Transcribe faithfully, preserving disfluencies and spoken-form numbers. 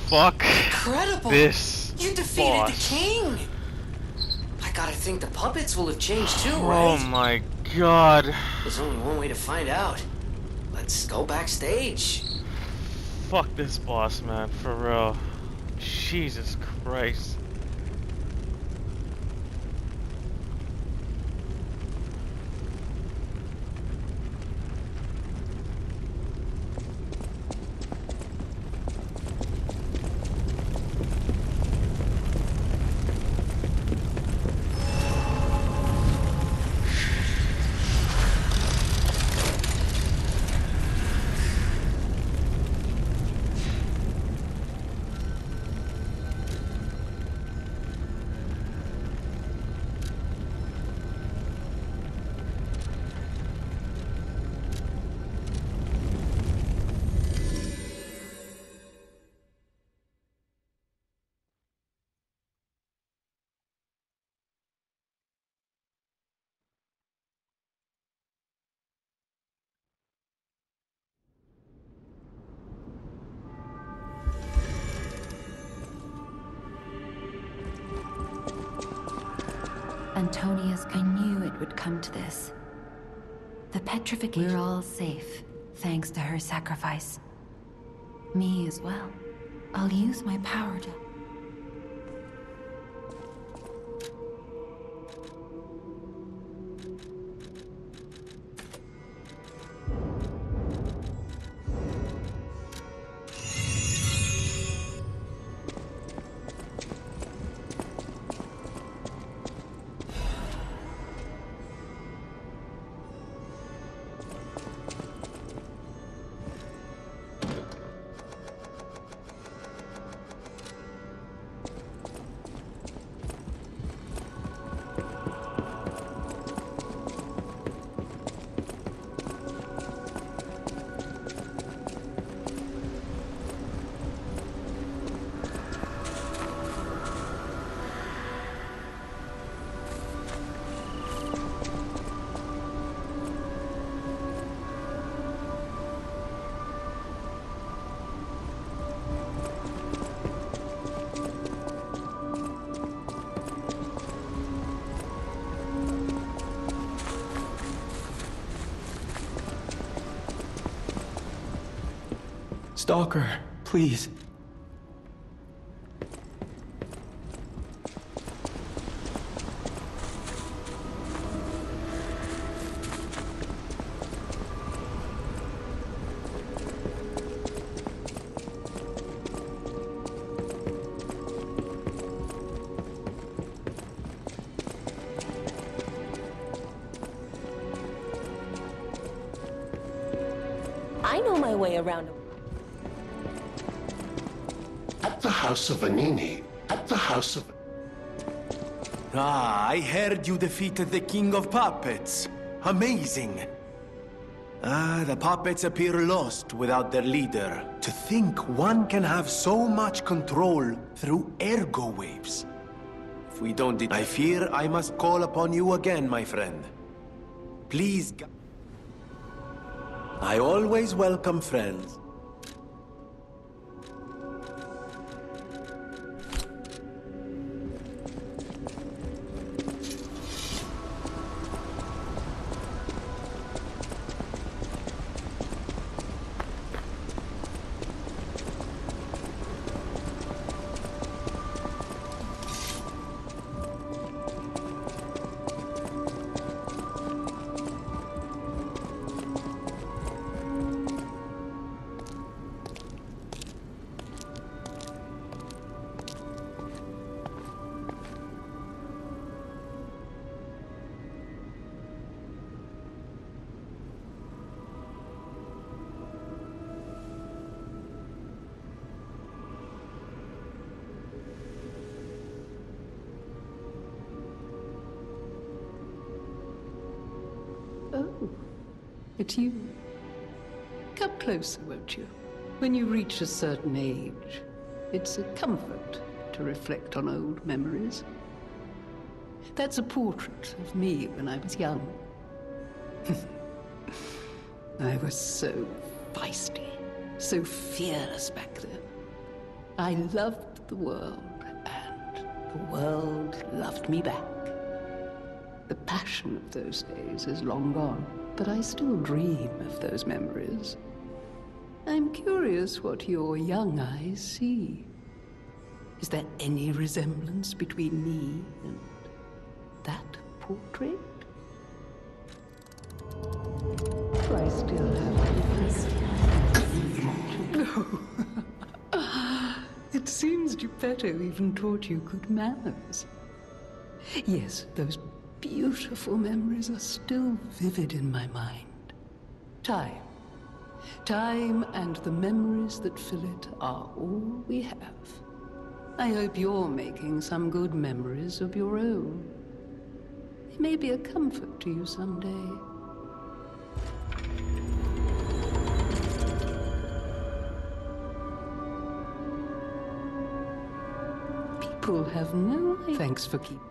Fuck. Incredible! This You defeated boss. the king! I gotta think the puppets will have changed too, Oh right? my god. There's only one way to find out. Let's go backstage. Fuck this boss, man, for real. Jesus Christ. Antonia's, I knew it would come to this. The petrification. We're all safe, thanks to her sacrifice. Me as well. I'll use my power to... Stalker, please. I know my way around. At the House of Vanini. At the House of... Ah, I heard you defeated the King of Puppets. Amazing. Ah, the puppets appear lost without their leader. To think one can have so much control through ergo waves. If we don't... I fear I must call upon you again, my friend. Please... I always welcome friends. Oh, it's you. Come closer, won't you? When you reach a certain age, it's a comfort to reflect on old memories. That's a portrait of me when I was young. I was so feisty, so fearless back then. I loved the world, and the world loved me back. The passion of those days is long gone, but I still dream of those memories. I'm curious what your young eyes see. Is there any resemblance between me and that portrait? Do I still have no. It seems Geppetto even taught you good manners. Yes, those beautiful memories are still vivid in my mind. Time. Time and the memories that fill it are all we have. I hope you're making some good memories of your own. They may be a comfort to you someday. People have no idea. Thanks for keeping.